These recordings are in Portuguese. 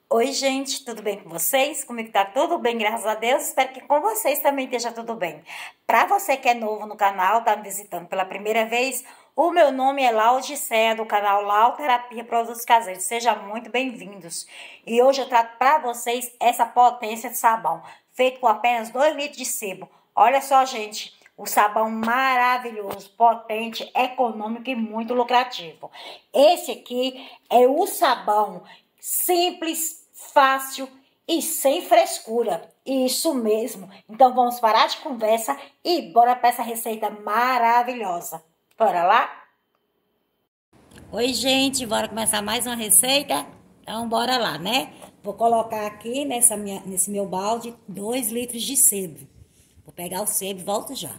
Oi, gente, tudo bem com vocês? Comigo tá tudo bem, graças a Deus. Espero que com vocês também esteja tudo bem. Para você que é novo no canal, tá me visitando pela primeira vez, o meu nome é Laudicea, do canal Lau Terapia Produtos Caseiros. Sejam muito bem-vindos. E hoje eu trago para vocês essa potência de sabão, feito com apenas 2 litros de sebo. Olha só, gente, o sabão maravilhoso, potente, econômico e muito lucrativo. Esse aqui é o sabão simples, fácil e sem frescura. Isso mesmo. Então vamos parar de conversa e bora para essa receita maravilhosa. Bora lá? Oi, gente, bora começar mais uma receita? Então bora lá, né? Vou colocar aqui nesse meu balde 2 litros de sebo. Vou pegar o sebo e volto já.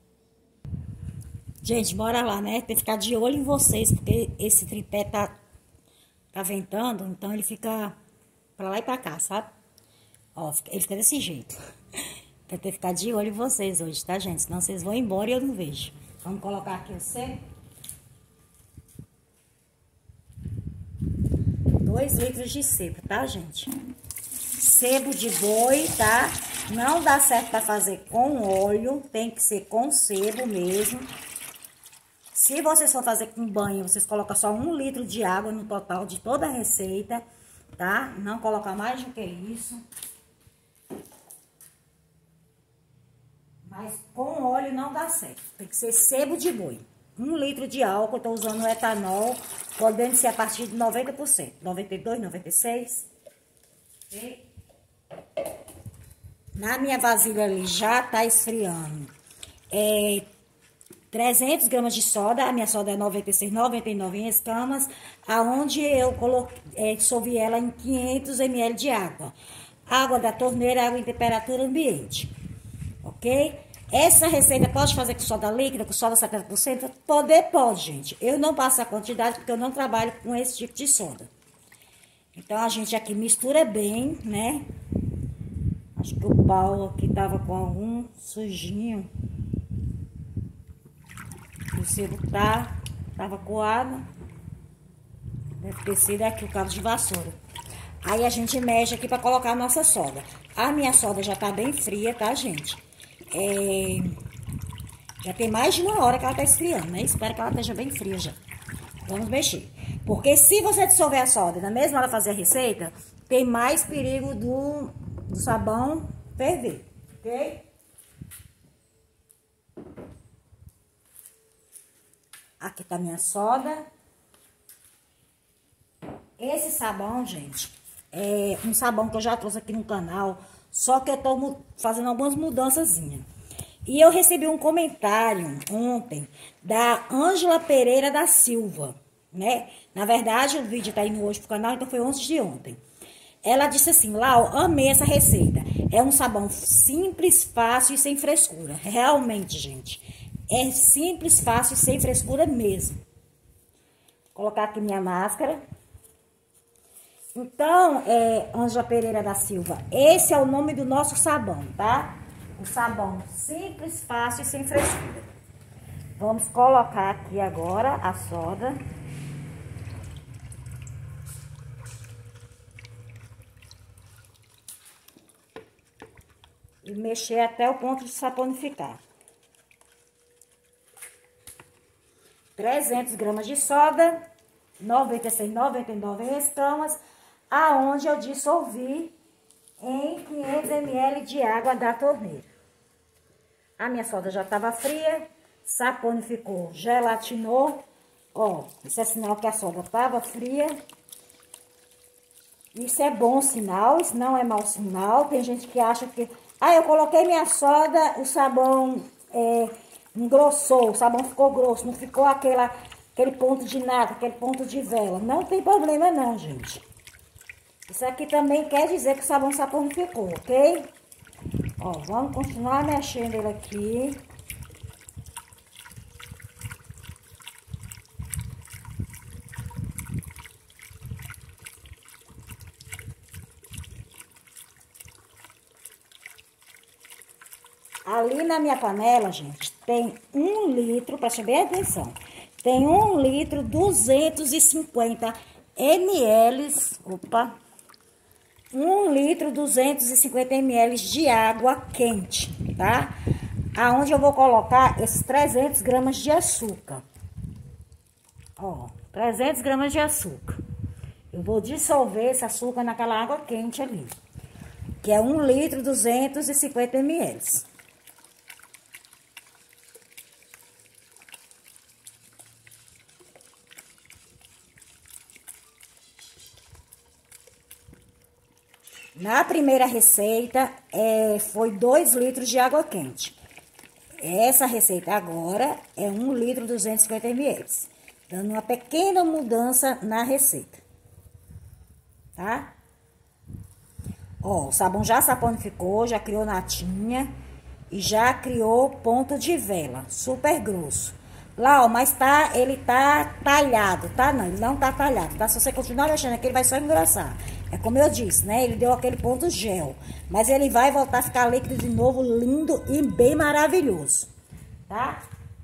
Gente, bora lá, né? Tem que ficar de olho em vocês, porque esse tripé tá ventando, então ele fica pra lá e pra cá, sabe? Ó, ele fica desse jeito. Então tem que ficar de olho em vocês hoje, tá, gente? Senão vocês vão embora e eu não vejo. Vamos colocar aqui o sebo. 2 litros de sebo, tá, gente? Sebo de boi, tá? Não dá certo pra fazer com óleo, tem que ser com sebo mesmo. Se vocês for fazer com banho, vocês colocam só 1 litro de água no total de toda a receita, tá? Não colocar mais do que isso. Mas com óleo não dá certo. Tem que ser sebo de boi. 1 litro de álcool, eu tô usando etanol, podendo ser a partir de 90%. 92, 96. Ok? Na minha vasilha ali já tá esfriando. 300 gramas de soda, a minha soda é 96, 99 em escamas, aonde eu dissolvi ela em 500 ml de água. Água da torneira, água em temperatura ambiente, ok? Essa receita pode fazer com soda líquida, com soda 70%? Pode, gente. Eu não passo a quantidade porque eu não trabalho com esse tipo de soda. Então, a gente aqui mistura bem, né? Acho que o pau aqui tava com algum sujinho. O sebo tava coado. Deve ter sido aqui o cabo de vassoura. Aí a gente mexe aqui pra colocar a nossa soda. A minha soda já tá bem fria, tá, gente? Já tem mais de 1 hora que ela tá esfriando, né? Espero que ela esteja bem fria já. Vamos mexer. Porque se você dissolver a soda na mesma hora de fazer a receita, tem mais perigo do sabão ferver, ok? Aqui tá minha soda. Esse sabão, gente, é um sabão que eu já trouxe aqui no canal, só que eu tô fazendo algumas mudançazinhas. E eu recebi um comentário ontem da Ângela Pereira da Silva, né? Na verdade, o vídeo tá indo hoje pro canal, então foi antes de ontem. Ela disse assim: Lau, amei essa receita. É um sabão simples, fácil e sem frescura. Realmente, gente, é simples, fácil e sem frescura mesmo. Vou colocar aqui minha máscara. Então, Ângela Pereira da Silva, esse é o nome do nosso sabão, tá? O sabão simples, fácil e sem frescura. Vamos colocar aqui agora a soda. E mexer até o ponto de saponificar. 300 gramas de soda, 96, 99 em escamas, aonde eu dissolvi em 500 ml de água da torneira. A minha soda já estava fria, saponificou, gelatinou. Ó, isso é sinal que a soda estava fria. Isso é bom sinal, isso não é mau sinal. Tem gente que acha que... Ah, eu coloquei minha soda, o sabão engrossou, o sabão ficou grosso, não ficou aquele ponto de nada, aquele ponto de vela. Não tem problema não, gente. Isso aqui também quer dizer que o sabão saponificou, ok? Ó, vamos continuar mexendo ele aqui. Ali na minha panela, gente, tem 1 litro, preste bem atenção, tem 1 litro 250 ml, opa, 1 litro 250 ml de água quente, tá? Aonde eu vou colocar esses 300 gramas de açúcar. Ó, 300 gramas de açúcar. Eu vou dissolver esse açúcar naquela água quente ali, que é 1 litro 250 ml. Na primeira receita, foi 2 litros de água quente. Essa receita agora é 1 litro 250 ml. Dando uma pequena mudança na receita. Tá? Ó, o sabão já saponificou, já criou natinha e já criou ponto de vela, super grosso. Lá, ó, mas ele tá talhado, tá? Não, ele não tá talhado, tá? Se você continuar mexendo aqui, ele vai só engrossar. É como eu disse, né? Ele deu aquele ponto gel, mas ele vai voltar a ficar líquido de novo, lindo e bem maravilhoso, tá?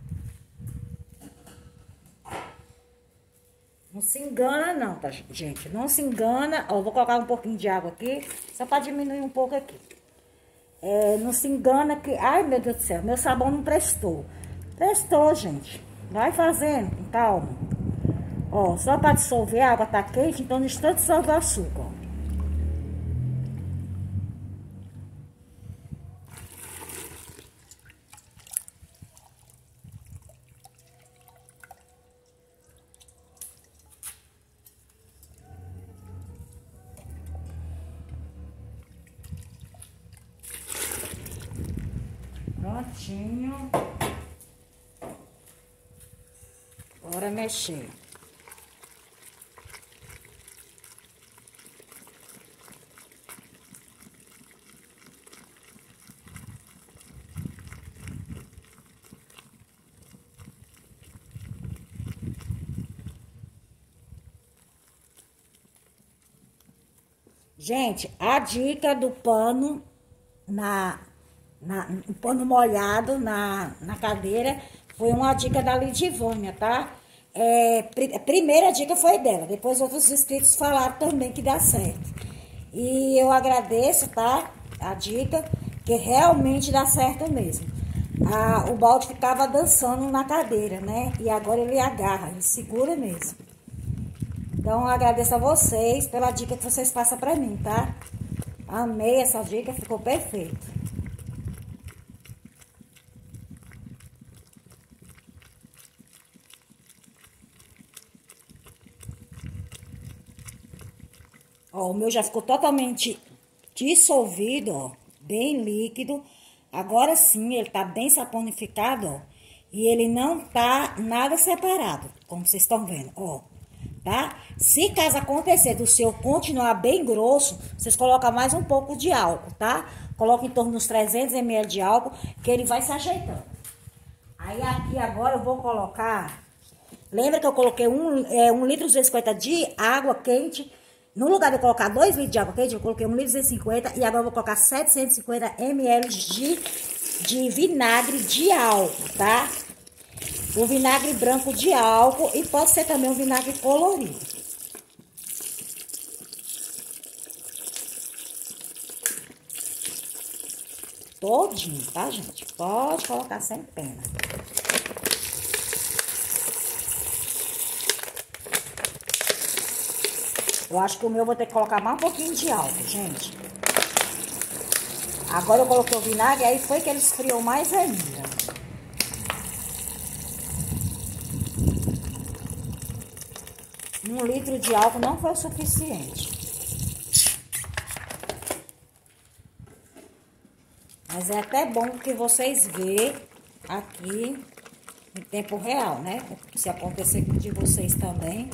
Não se engana não, tá, gente? Não se engana. Ó, vou colocar um pouquinho de água aqui, só para diminuir um pouco aqui. Não se engana que... Ai, meu Deus do céu, meu sabão não prestou. Prestou, gente. Vai fazendo, com calma. Ó, só para dissolver, a água tá quente, então no instante dissolve o açúcar, ó. Prontinho. Bora mexer. Gente, a dica do pano o pano molhado na cadeira foi uma dica da Lidivânia, tá? A primeira dica foi dela, depois outros inscritos falaram também que dá certo. E eu agradeço, tá? A dica, que realmente dá certo mesmo. O balde ficava dançando na cadeira, né? E agora ele agarra, ele segura mesmo. Então, eu agradeço a vocês pela dica que vocês passam pra mim, tá? Amei essa dica, ficou perfeito. Ó, o meu já ficou totalmente dissolvido, ó, bem líquido. Agora sim, ele tá bem saponificado, ó. E ele não tá nada separado, como vocês estão vendo, ó. Tá? Se caso acontecer do seu continuar bem grosso, vocês colocam mais um pouco de álcool, tá? Coloca em torno dos 300 ml de álcool, que ele vai se ajeitando. Aí aqui agora eu vou colocar... Lembra que eu coloquei 1 litro e 250 de água quente? No lugar de eu colocar 2 litros de água quente, eu coloquei 1 litro e 250 e agora eu vou colocar 750 ml de vinagre de álcool, tá? O vinagre branco de álcool e pode ser também um vinagre colorido. Todinho, tá, gente? Pode colocar sem pena. Eu acho que o meu eu vou ter que colocar mais um pouquinho de álcool, gente. Agora eu coloquei o vinagre, aí foi que ele esfriou mais ainda. 1 litro de álcool não foi o suficiente. Mas é até bom que vocês vejam aqui em tempo real, né? Se acontecer de vocês também,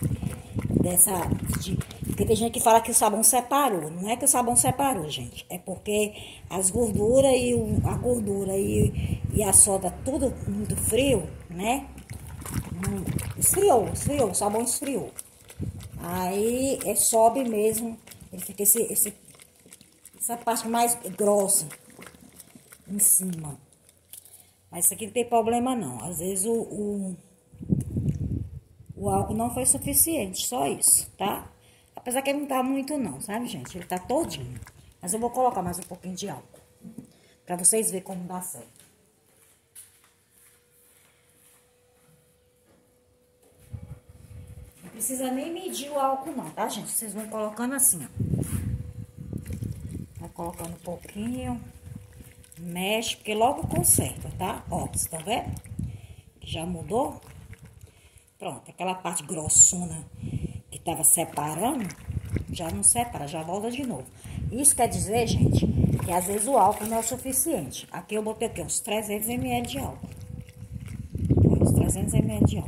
porque tem gente que fala que o sabão separou. Não é que o sabão separou, gente. É porque as gorduras a gordura e a soda, tudo muito frio, né? Esfriou, o sabão esfriou. Aí sobe mesmo, ele fica essa parte mais grossa em cima. Mas isso aqui não tem problema não. Às vezes o álcool não foi suficiente, só isso, tá? Apesar que ele não tá muito não, sabe, gente? Ele tá todinho. Mas eu vou colocar mais um pouquinho de álcool. Pra vocês verem como dá certo. Não precisa nem medir o álcool não, tá, gente? Vocês vão colocando assim, ó. Vai colocando um pouquinho. Mexe, porque logo conserta, tá? Ó, vocês estão vendo? Já mudou? Pronto, aquela parte grossona que tava separando, já não separa, já volta de novo. Isso quer dizer, gente, que às vezes o álcool não é o suficiente. Aqui eu botei o quê? Uns 300 ml de álcool. Uns 300 ml de álcool.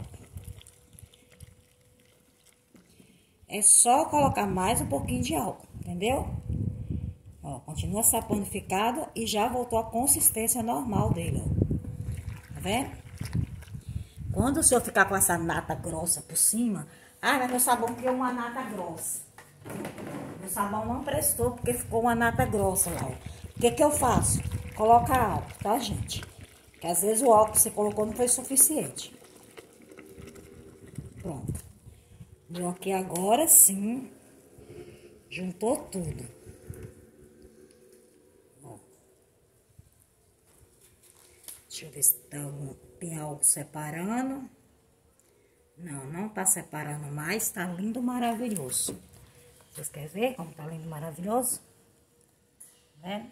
É só colocar mais um pouquinho de álcool, entendeu? Ó, continua saponificado e já voltou a consistência normal dele, ó. Tá vendo? Quando o senhor ficar com essa nata grossa por cima... Ah, mas meu sabão criou uma nata grossa. Meu sabão não prestou porque ficou uma nata grossa lá, ó. O que que eu faço? Coloca álcool, tá, gente? Porque às vezes o álcool que você colocou não foi suficiente. Pronto. Deu aqui agora sim. Juntou tudo. Deixa eu ver se tem algo separando. Não, não tá separando mais. Tá lindo, maravilhoso. Vocês querem ver como tá lindo, maravilhoso? Né?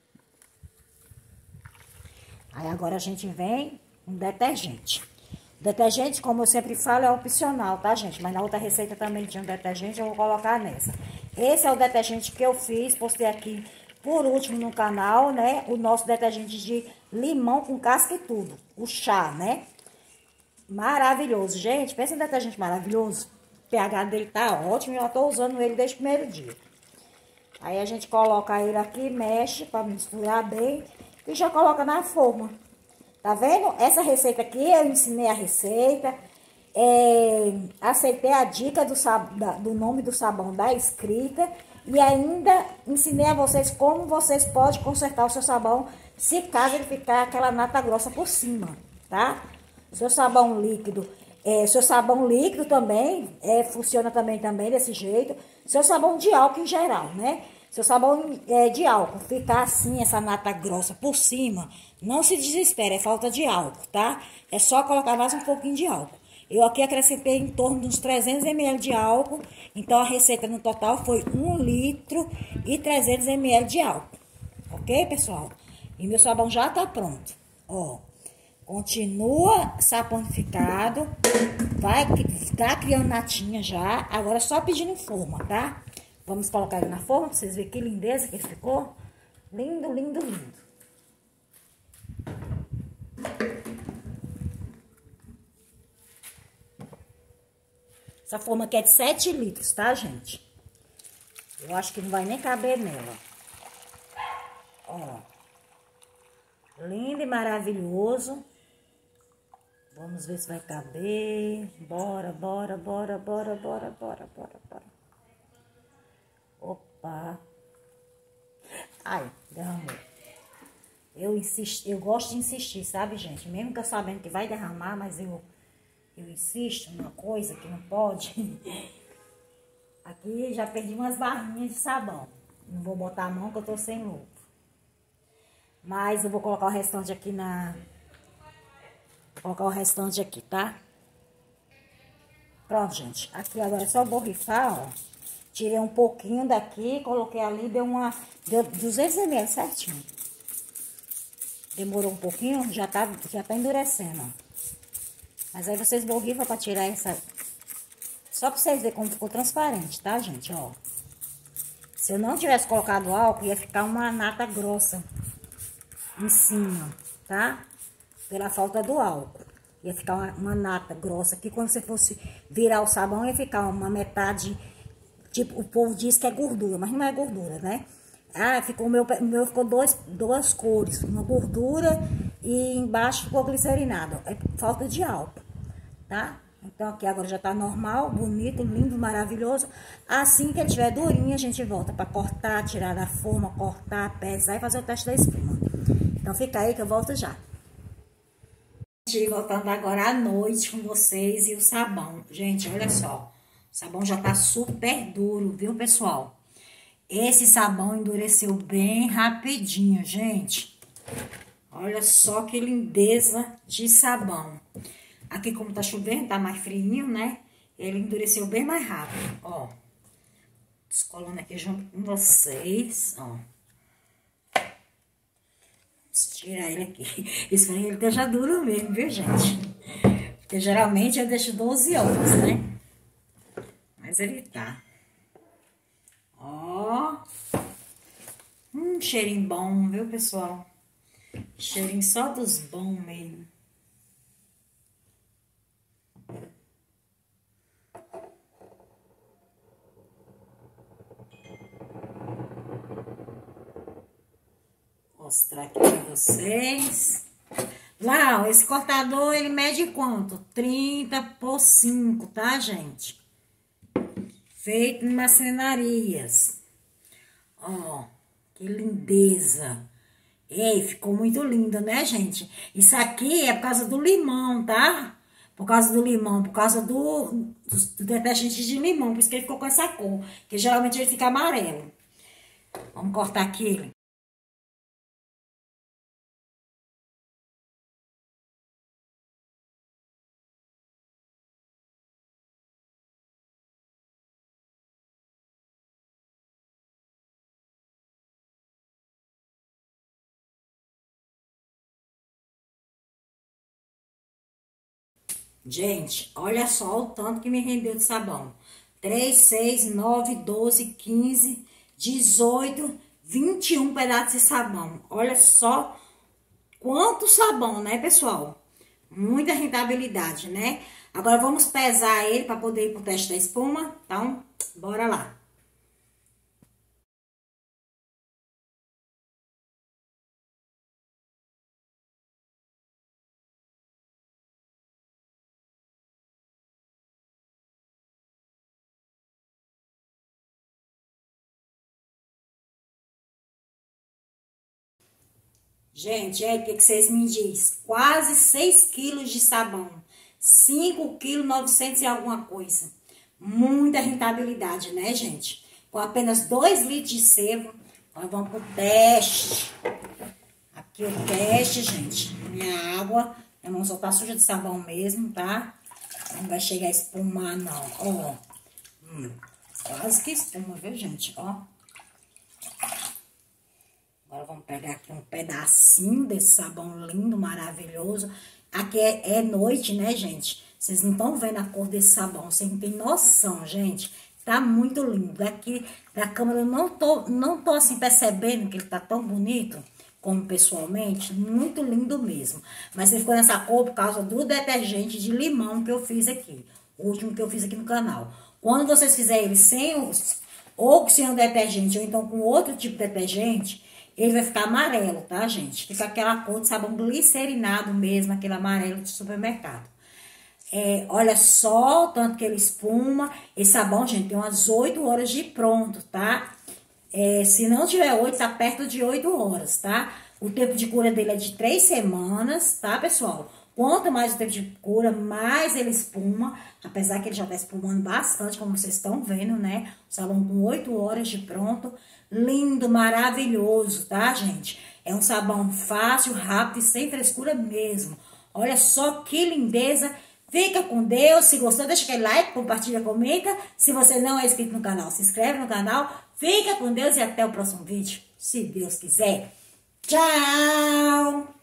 Aí agora a gente vem com detergente. O detergente, como eu sempre falo, é opcional, tá, gente? Mas na outra receita também tinha um detergente, eu vou colocar nessa. Esse é o detergente que eu fiz, postei aqui por último no canal, né? O nosso detergente de limão com casca e tudo. O chá, né? Maravilhoso, gente. Pensa em detergente maravilhoso. O pH dele tá ótimo. Eu já tô usando ele desde o primeiro dia. Aí a gente coloca ele aqui, mexe pra misturar bem. E já coloca na forma. Tá vendo? Essa receita aqui, eu ensinei a receita. Aceitei a dica do nome do sabão da escrita. E ainda ensinei a vocês como vocês podem consertar o seu sabão se caso ele ficar aquela nata grossa por cima, tá? Seu sabão líquido também funciona também desse jeito. Seu sabão de álcool em geral, né? Seu sabão de álcool ficar assim, essa nata grossa por cima, não se desespere, é falta de álcool, tá? É só colocar mais um pouquinho de álcool. Eu aqui acrescentei em torno de uns 300 ml de álcool. Então, a receita no total foi 1 litro e 300 ml de álcool. Ok, pessoal? E meu sabão já tá pronto. Ó, continua saponificado. Tá criando natinha já. Agora é só pedindo forma, tá? Vamos colocar ele na forma pra vocês verem que lindeza que ele ficou. Lindo, lindo, lindo. Essa forma aqui é de 7 litros, tá, gente? Eu acho que não vai nem caber nela. Ó. Lindo e maravilhoso. Vamos ver se vai caber. Bora, bora, bora, bora, bora, bora, bora, bora. Opa. Ai, derramou. Eu insisto, eu gosto de insistir, sabe, gente? Mesmo que eu sabendo que vai derramar, mas eu insisto numa coisa que não pode. Aqui já perdi umas barrinhas de sabão. Não vou botar a mão que eu tô sem luva. Mas eu vou colocar o restante aqui Vou colocar o restante aqui, tá? Pronto, gente. Aqui agora é só borrifar, ó. Tirei um pouquinho daqui, coloquei ali, deu 200 ml certinho. Demorou um pouquinho, já tá endurecendo, ó. Mas aí vocês borrifam pra tirar essa... Só pra vocês verem como ficou transparente, tá, gente? Ó. Se eu não tivesse colocado álcool, ia ficar uma nata grossa em cima, tá? Pela falta do álcool. Ia ficar uma nata grossa aqui. Quando você fosse virar o sabão, ia ficar uma metade... Tipo, o povo diz que é gordura, mas não é gordura, né? Ah, o meu ficou duas cores. Uma gordura e embaixo ficou glicerinado. É falta de álcool, tá? Então, aqui agora já tá normal, bonito, lindo, maravilhoso. Assim que ele estiver durinho, a gente volta pra cortar, tirar da forma, cortar, pesar e fazer o teste da espuma. Então, fica aí que eu volto já. Voltando agora à noite com vocês e o sabão. Gente, olha só. O sabão já tá super duro, viu, pessoal? Esse sabão endureceu bem rapidinho, gente. Olha só que lindeza de sabão. Aqui, como tá chovendo, tá mais frio, né? Ele endureceu bem mais rápido, ó. Descolando aqui junto com vocês, ó. Vamos tirar ele aqui. Espero que ele esteja duro mesmo, viu, gente? Porque geralmente eu deixo 12 horas, né? Mas ele tá. Ó. Cheirinho bom, viu, pessoal? Cheirinho só dos bons mesmo. Mostrar aqui pra vocês. Lá, ó, esse cortador, ele mede quanto? 30 por 5, tá, gente? Feito em marcenarias. Ó, que lindeza. Ei, ficou muito lindo, né, gente? Isso aqui é por causa do limão, tá? Por causa do limão, por causa do detergente de limão. Por isso que ele ficou com essa cor. Porque geralmente ele fica amarelo. Vamos cortar aqui. Gente, olha só o tanto que me rendeu de sabão. 3, 6, 9, 12, 15, 18, 21 pedaços de sabão. Olha só quanto sabão, né, pessoal? Muita rentabilidade, né? Agora vamos pesar ele para poder ir pro teste da espuma. Então, bora lá. Gente, o que vocês me dizem? Quase 6 quilos de sabão. 5 quilos 900 e alguma coisa. Muita rentabilidade, né, gente? Com apenas 2 litros de sebo, nós vamos pro teste. Aqui o teste, gente. Minha água, minha mão só tá suja de sabão mesmo, tá? Não vai chegar a espumar, não. Ó, quase que espuma, viu, gente? Ó. Agora vamos pegar aqui um pedacinho desse sabão lindo, maravilhoso. Aqui é noite, né, gente? Vocês não estão vendo a cor desse sabão, vocês não tem noção, gente. Tá muito lindo. Daqui da câmera eu não tô assim percebendo que ele tá tão bonito como pessoalmente. Muito lindo mesmo. Mas ele ficou nessa cor por causa do detergente de limão que eu fiz aqui. O último que eu fiz aqui no canal. Quando vocês fizerem ele ou sem o detergente, ou então com outro tipo de detergente, ele vai ficar amarelo, tá, gente? Fica aquela cor de sabão glicerinado mesmo, aquele amarelo de supermercado. Olha só o tanto que ele espuma. Esse sabão, gente, tem umas 8 horas de pronto, tá? Se não tiver 8, tá perto de 8 horas, tá? O tempo de cura dele é de 3 semanas, tá, pessoal? Quanto mais o tempo de cura, mais ele espuma. Apesar que ele já tá espumando bastante, como vocês estão vendo, né? O sabão com 8 horas de pronto. Lindo, maravilhoso, tá, gente? É um sabão fácil, rápido e sem frescura mesmo. Olha só que lindeza. Fica com Deus. Se gostou, deixa aquele like, compartilha, comenta. Se você não é inscrito no canal, se inscreve no canal. Fica com Deus e até o próximo vídeo, se Deus quiser. Tchau!